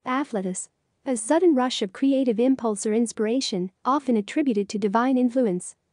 Afflatus. A sudden rush of creative impulse or inspiration, often attributed to divine influence.